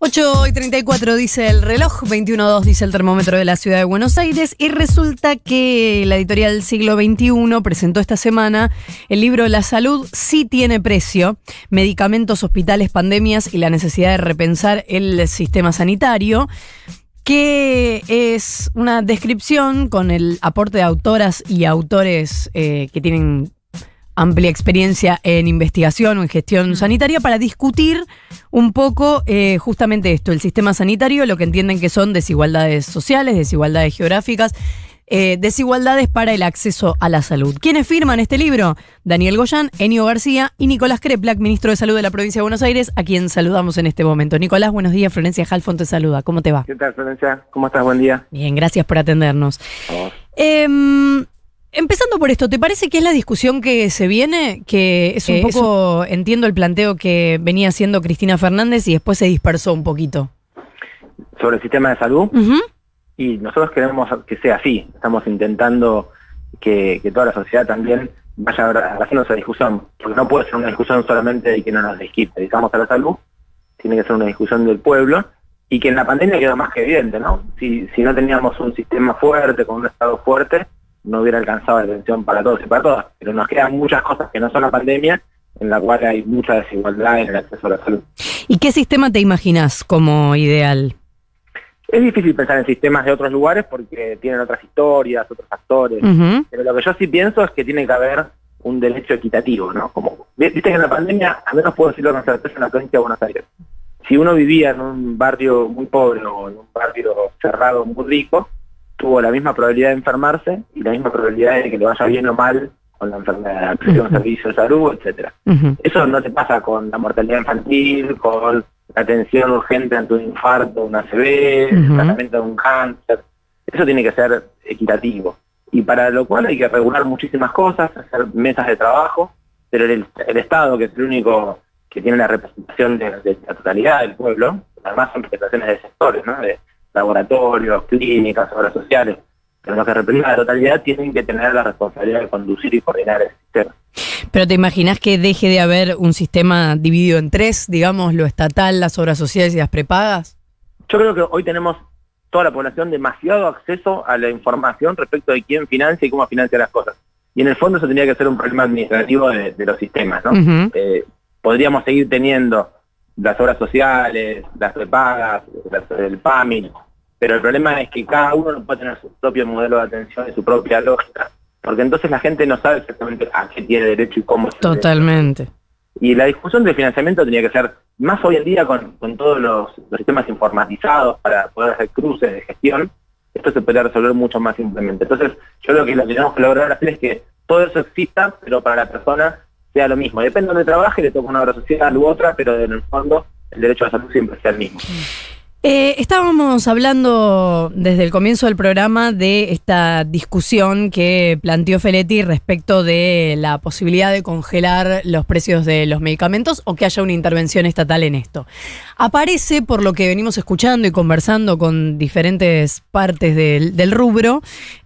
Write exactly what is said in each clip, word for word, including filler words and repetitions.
ocho y treinta y cuatro dice el reloj, veintiuno dos dice el termómetro de la ciudad de Buenos Aires, y resulta que la editorial Siglo veintiuno presentó esta semana el libro La salud sí tiene precio, medicamentos, hospitales, pandemias y la necesidad de repensar el sistema sanitario, que es una descripción con el aporte de autoras y autores eh, que tienen amplia experiencia en investigación o en gestión sanitaria para discutir un poco eh, justamente esto, el sistema sanitario, lo que entienden que son desigualdades sociales, desigualdades geográficas, eh, desigualdades para el acceso a la salud. ¿Quiénes firman este libro? Daniel Goyán, Enio García y Nicolás Kreplak, ministro de Salud de la provincia de Buenos Aires, a quien saludamos en este momento. Nicolás, buenos días. Florencia Halfon te saluda. ¿Cómo te va? ¿Qué tal, Florencia? ¿Cómo estás? Buen día. Bien, gracias por atendernos. Eh, Empezando por esto, ¿te parece que es la discusión que se viene? Que es un eh, poco, eso... entiendo el planteo que venía haciendo Cristina Fernández y después se dispersó un poquito. Sobre el sistema de salud, uh-huh. Y nosotros queremos que sea así. Estamos intentando que, que toda la sociedad también vaya haciendo esa discusión, porque no puede ser una discusión solamente de que no nos dedicamos a la salud, tiene que ser una discusión del pueblo, y que en la pandemia quedó más que evidente, ¿no? Si, si no teníamos un sistema fuerte, con un Estado fuerte, no hubiera alcanzado la atención para todos y para todas, pero nos quedan muchas cosas que no son la pandemia, en la cual hay mucha desigualdad en el acceso a la salud. ¿Y qué sistema te imaginas como ideal? Es difícil pensar en sistemas de otros lugares porque tienen otras historias, otros factores, uh-huh. pero lo que yo sí pienso es que tiene que haber un derecho equitativo, ¿no? Como viste que en la pandemia, al menos puedo decirlo con certeza, en la provincia de Buenos Aires, si uno vivía en un barrio muy pobre o en un barrio cerrado muy rico, tuvo la misma probabilidad de enfermarse y la misma probabilidad de que le vaya bien o mal con la enfermedad, acceso a un servicio de salud, etcétera. Uh-huh. Eso no te pasa con la mortalidad infantil, con la atención urgente ante un infarto, un A C V, uh-huh. el tratamiento de un cáncer. Eso tiene que ser equitativo. Y para lo cual hay que regular muchísimas cosas, hacer mesas de trabajo, pero el, el Estado, que es el único que tiene la representación de, de la totalidad del pueblo, además son representaciones de sectores, ¿no? De laboratorios, clínicas, obras sociales, pero los que representan la totalidad tienen que tener la responsabilidad de conducir y coordinar el sistema. ¿Pero te imaginas que deje de haber un sistema dividido en tres, digamos, lo estatal, las obras sociales y las prepagas? Yo creo que hoy tenemos toda la población demasiado acceso a la información respecto de quién financia y cómo financia las cosas. Y en el fondo eso tendría que ser un problema administrativo de, de los sistemas, ¿no? Uh-huh. Eh, podríamos seguir teniendo las obras sociales, las prepagas, las, el P A M I, pero el problema es que cada uno no puede tener su propio modelo de atención y su propia lógica, porque entonces la gente no sabe exactamente a qué tiene derecho y cómo. Totalmente. Y la discusión del financiamiento tenía que ser más hoy en día con, con todos los, los sistemas informatizados para poder hacer cruces de gestión. Esto se podría resolver mucho más simplemente. Entonces yo creo que lo que tenemos que lograr hacer es que todo eso exista, pero para la persona sea lo mismo. Depende de donde trabaje, le toca una obra social u otra, pero en el fondo el derecho a la salud siempre sea el mismo. Eh, estábamos hablando desde el comienzo del programa de esta discusión que planteó Feletti respecto de la posibilidad de congelar los precios de los medicamentos o que haya una intervención estatal en esto. Aparece, por lo que venimos escuchando y conversando con diferentes partes del, del rubro,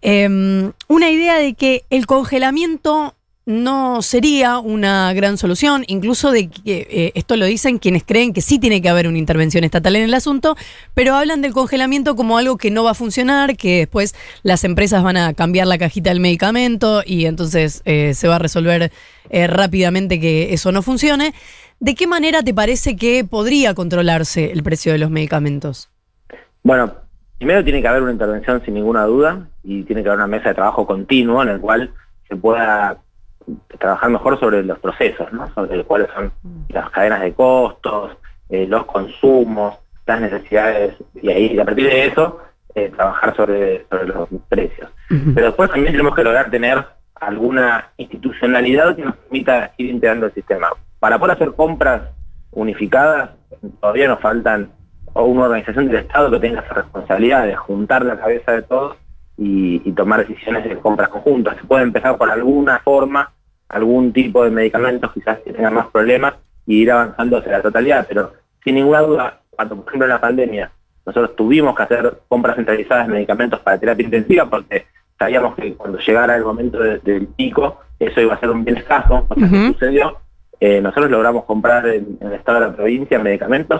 eh, una idea de que el congelamiento no sería una gran solución, incluso de que eh, esto lo dicen quienes creen que sí tiene que haber una intervención estatal en el asunto, pero hablan del congelamiento como algo que no va a funcionar, que después las empresas van a cambiar la cajita del medicamento y entonces eh, se va a resolver eh, rápidamente que eso no funcione. ¿De qué manera te parece que podría controlarse el precio de los medicamentos? Bueno, primero tiene que haber una intervención sin ninguna duda y tiene que haber una mesa de trabajo continuo en el cual se pueda trabajar mejor sobre los procesos, ¿no? Sobre cuáles son las cadenas de costos, eh, los consumos, las necesidades, y ahí a partir de eso eh, trabajar sobre, sobre los precios. Uh-huh. Pero después también tenemos que lograr tener alguna institucionalidad que nos permita ir integrando el sistema. Para poder hacer compras unificadas, todavía nos faltan una organización del Estado que tenga esa responsabilidad de juntar la cabeza de todos Y, y tomar decisiones de compras conjuntas. Se puede empezar por alguna forma, algún tipo de medicamentos quizás que tengan más problemas y ir avanzando hacia la totalidad, pero sin ninguna duda, cuando por ejemplo en la pandemia nosotros tuvimos que hacer compras centralizadas de medicamentos para terapia intensiva porque sabíamos que cuando llegara el momento de, del pico eso iba a ser un bien escaso, o sea, uh-huh. que sucedió, eh, nosotros logramos comprar en, en el estado de la provincia medicamentos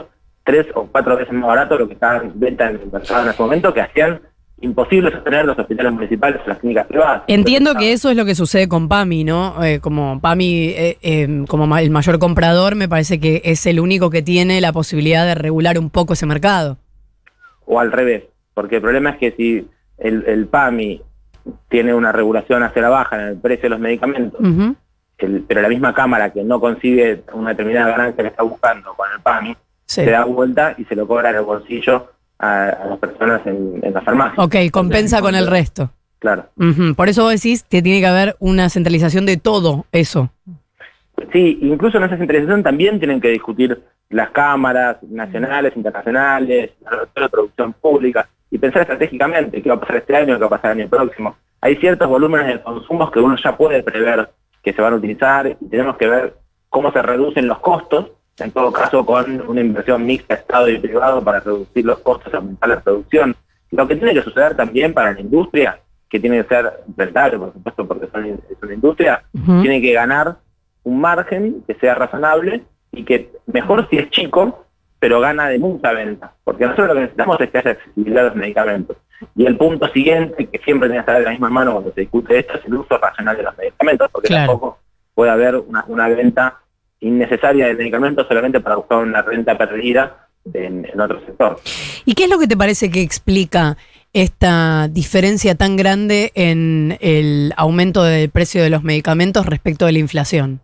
tres o cuatro veces más barato lo que estaban en venta en el mercado en ese momento, que hacían imposible sostener los hospitales municipales o las clínicas privadas. Entiendo Entonces, que eso es lo que sucede con PAMI, ¿no? Eh, como PAMI, eh, eh, como ma- el mayor comprador, me parece que es el único que tiene la posibilidad de regular un poco ese mercado. O al revés, porque el problema es que si el, el PAMI tiene una regulación hacia la baja en el precio de los medicamentos, uh-huh. el, pero la misma Cámara que no consigue una determinada ganancia que está buscando con el PAMI, sí. se da vuelta y se lo cobra en el bolsillo a, a las personas en, en la farmacia. Ok, compensa con el resto. Claro. Uh-huh. Por eso vos decís que tiene que haber una centralización de todo eso. Sí, incluso en esa centralización también tienen que discutir las cámaras nacionales, internacionales, la producción pública, y pensar estratégicamente qué va a pasar este año, qué va a pasar el año próximo. Hay ciertos volúmenes de consumos que uno ya puede prever que se van a utilizar, y tenemos que ver cómo se reducen los costos, en todo caso con una inversión mixta Estado y privado para reducir los costos y aumentar la producción. Lo que tiene que suceder también para la industria, que tiene que ser rentable, por supuesto, porque son, es una industria, uh-huh. tiene que ganar un margen que sea razonable y que mejor si es chico, pero gana de mucha venta. Porque nosotros lo que necesitamos es que haya accesibilidad a los medicamentos. Y el punto siguiente, que siempre tiene que estar de la misma mano cuando se discute esto, es el uso racional de los medicamentos, porque claro. tampoco puede haber una, una venta innecesaria de medicamentos solamente para buscar una renta perdida en, en otro sector. ¿Y qué es lo que te parece que explica esta diferencia tan grande en el aumento del precio de los medicamentos respecto de la inflación?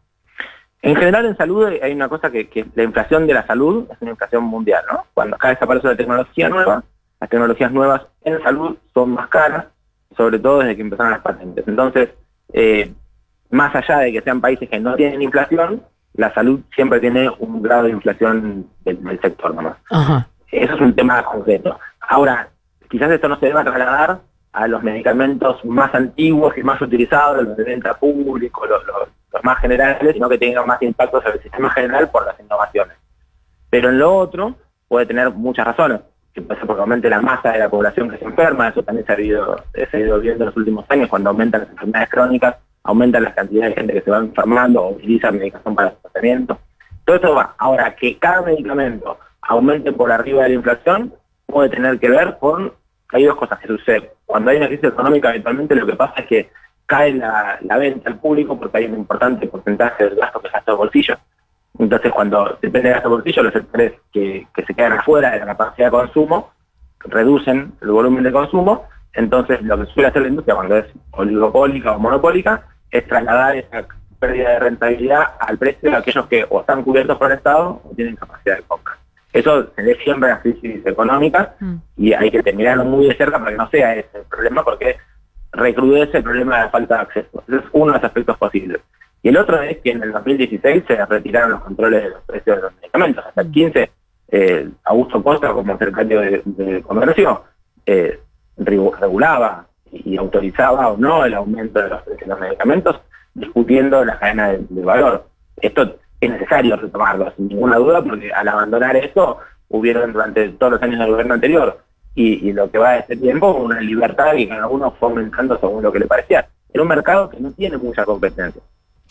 En general en salud hay una cosa que, que la inflación de la salud es una inflación mundial, ¿no? Cuando acá desaparece la tecnología nueva, las tecnologías nuevas en salud son más caras, sobre todo desde que empezaron las patentes. Entonces, eh, más allá de que sean países que no tienen inflación, la salud siempre tiene un grado de inflación del, del sector nomás. Ajá. Eso es un tema concreto. Ahora, quizás esto no se deba trasladar a los medicamentos más antiguos y más utilizados, los de venta público, los, los, los más generales, sino que tengan más impacto sobre el sistema general por las innovaciones. Pero en lo otro puede tener muchas razones, que puede ser porque aumente la masa de la población que se enferma, eso también se ha ido, se ha ido viendo en los últimos años, cuando aumentan las enfermedades crónicas, aumentan las cantidades de gente que se va enfermando o utiliza medicación para su tratamiento. Todo esto va. Ahora, que cada medicamento aumente por arriba de la inflación puede tener que ver con... Hay dos cosas que suceden. Cuando hay una crisis económica, habitualmente lo que pasa es que cae la, la venta al público porque hay un importante porcentaje del gasto que es gasto de bolsillo. Entonces, cuando depende del gasto de bolsillo, los sectores que, que se quedan afuera de la capacidad de consumo reducen el volumen de consumo. Entonces, lo que suele hacer la industria cuando es oligopólica o monopólica es trasladar esa pérdida de rentabilidad al precio de aquellos que o están cubiertos por el Estado o tienen capacidad de compra. Eso se ve siempre en las crisis económicas mm. y hay que mirarlo muy de cerca para que no sea ese el problema, porque recrudece el problema de la falta de acceso. Ese es uno de los aspectos posibles. Y el otro es que en el dos mil dieciséis se retiraron los controles de los precios de los medicamentos. Hasta el quince, eh, Augusto Costa, como secretario de, de Comercio, eh, regulaba y autorizaba o no el aumento de los precios de los medicamentos, discutiendo la cadena de, de valor. Esto es necesario retomarlo, sin ninguna duda, porque al abandonar eso, hubieron durante todos los años del gobierno anterior, y, y lo que va de este tiempo, una libertad que cada uno fue aumentando según lo que le parecía. Era un mercado que no tiene mucha competencia.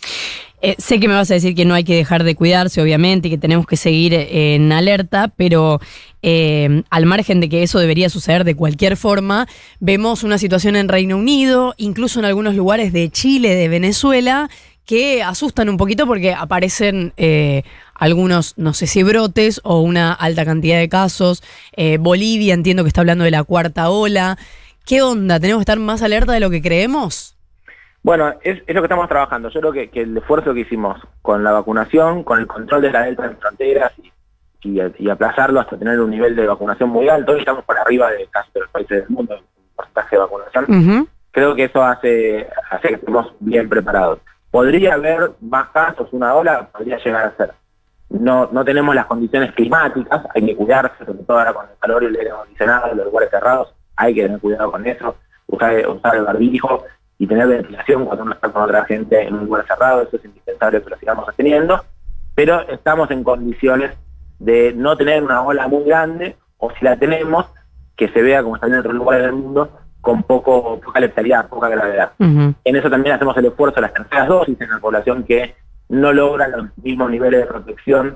Eh, sé que me vas a decir que no hay que dejar de cuidarse, obviamente, y que tenemos que seguir eh, en alerta, pero eh, al margen de que eso debería suceder de cualquier forma, vemos una situación en Reino Unido, incluso en algunos lugares de Chile, de Venezuela, que asustan un poquito porque aparecen eh, algunos, no sé si brotes o una alta cantidad de casos. Eh, Bolivia entiendo que está hablando de la cuarta ola. ¿Qué onda? ¿Tenemos que estar más alerta de lo que creemos? Bueno, es, es lo que estamos trabajando. Yo creo que, que el esfuerzo que hicimos con la vacunación, con el control de la delta en fronteras y, y, y aplazarlo hasta tener un nivel de vacunación muy alto, hoy estamos por arriba de casi de los países del mundo en porcentaje de vacunación. Uh-huh. Creo que eso hace, hace que estemos bien preparados. ¿Podría haber más casos, una ola? Podría llegar a ser. No no tenemos las condiciones climáticas, hay que cuidarse, sobre todo ahora con el calor y el aire acondicionado, los lugares cerrados, hay que tener cuidado con eso, usar, usar el barbijo y tener ventilación cuando uno está con otra gente en un lugar cerrado, eso es indispensable que lo sigamos teniendo, pero estamos en condiciones de no tener una ola muy grande, o si la tenemos, que se vea como está en otros lugares del mundo, con poco, poca letalidad, poca gravedad. Uh-huh. En eso también hacemos el esfuerzo de las terceras dosis en la población que no logra los mismos niveles de protección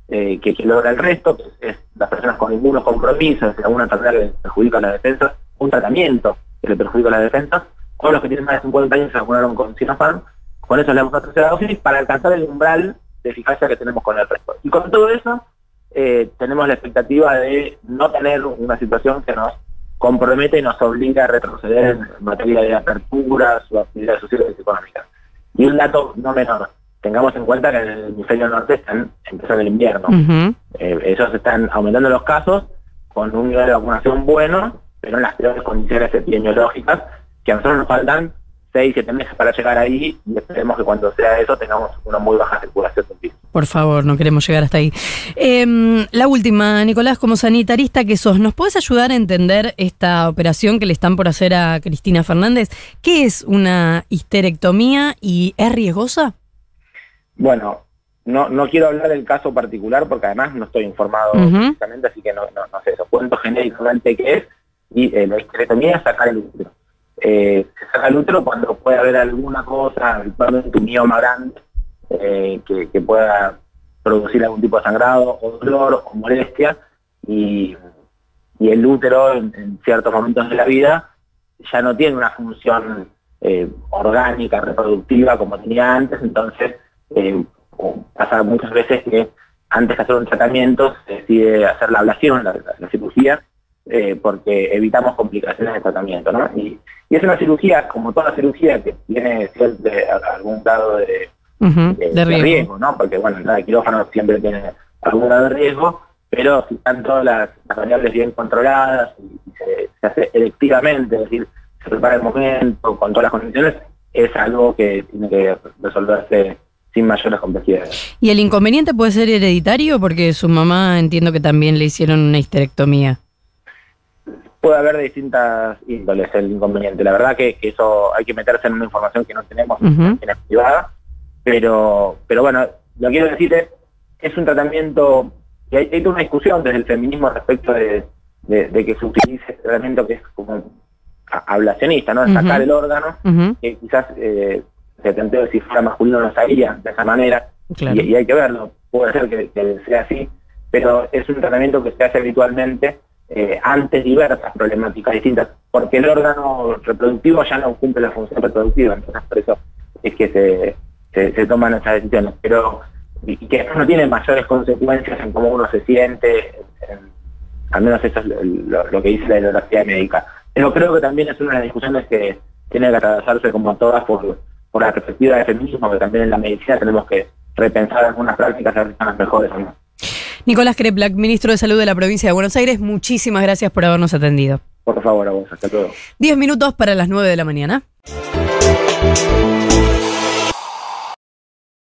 eh, que, que logra el resto, que es, es las personas con inmunocompromisos, alguna enfermedad que les perjudica las defensas, un tratamiento que le perjudica las defensas, o los que tienen más de cincuenta años se vacunaron con Sinopharm. Con eso le damos una tercera dosis para alcanzar el umbral de eficacia que tenemos con el resto. Y con todo eso, eh, tenemos la expectativa de no tener una situación que nos compromete y nos obliga a retroceder en materia de aperturas o actividades sociales y económicas. Y un dato no menor, tengamos en cuenta que en el hemisferio norte están empezando el invierno. Uh-huh. eh, ellos están aumentando los casos con un nivel de vacunación bueno, pero en las peores condiciones epidemiológicas, que a nosotros nos faltan seis, siete meses para llegar ahí, y esperemos que cuando sea eso tengamos una muy baja circulación del virus. Por favor, no queremos llegar hasta ahí. Eh, la última, Nicolás, como sanitarista que sos, ¿nos podés ayudar a entender esta operación que le están por hacer a Cristina Fernández? ¿Qué es una histerectomía y es riesgosa? Bueno, no no quiero hablar del caso particular porque además no estoy informado Uh-huh. precisamente, así que no, no, no sé eso. Cuento genéricamente qué es, y eh, la histerectomía es sacar el útero. Eh, se saca el útero cuando puede haber alguna cosa, habitualmente un mioma grande, eh, que, que pueda producir algún tipo de sangrado o dolor o molestia, y, y el útero en, en ciertos momentos de la vida ya no tiene una función eh, orgánica, reproductiva como tenía antes. Entonces eh, pasa muchas veces que antes de hacer un tratamiento se decide hacer la ablación, la, la, la cirugía, Eh, porque evitamos complicaciones de tratamiento, ¿no? Y, y es una cirugía, como toda cirugía, que tiene cierto, algún grado de, uh-huh, de, de, de riesgo. riesgo, ¿no? Porque, bueno, el quirófano siempre tiene algún grado de riesgo, pero si están todas las, las variables bien controladas y, y se, se hace electivamente, es decir, se prepara el momento, con todas las condiciones, es algo que tiene que resolverse sin mayores complejidades. ¿Y el inconveniente puede ser hereditario? Porque su mamá entiendo que también le hicieron una histerectomía. Puede haber de distintas índoles el inconveniente. La verdad que, que eso hay que meterse en una información que no tenemos, uh-huh. en privada, pero pero bueno, lo que quiero decir es, es un tratamiento, y hay, hay toda una discusión desde el feminismo respecto de, de, de que se utilice este tratamiento que es como ablacionista, ¿no? De sacar uh-huh. el órgano, uh-huh. que quizás eh, se planteó que si fuera masculino no salía de esa manera, claro. y, y hay que verlo, puede ser que, que sea así, pero es un tratamiento que se hace habitualmente Eh, ante diversas problemáticas distintas, porque el órgano reproductivo ya no cumple la función reproductiva, entonces por eso es que se, se, se toman esas decisiones, pero y, y que después no tiene mayores consecuencias en cómo uno se siente, en, al menos eso es lo, lo que dice la bibliografía médica. Pero creo que también es una de las discusiones que tiene que atravesarse como todas por, por la perspectiva del feminismo, que también en la medicina tenemos que repensar algunas prácticas, a ver si son las mejores o no. Nicolás Kreplak, ministro de Salud de la provincia de Buenos Aires, muchísimas gracias por habernos atendido. Por favor, a vos, hasta luego. Diez minutos para las nueve de la mañana.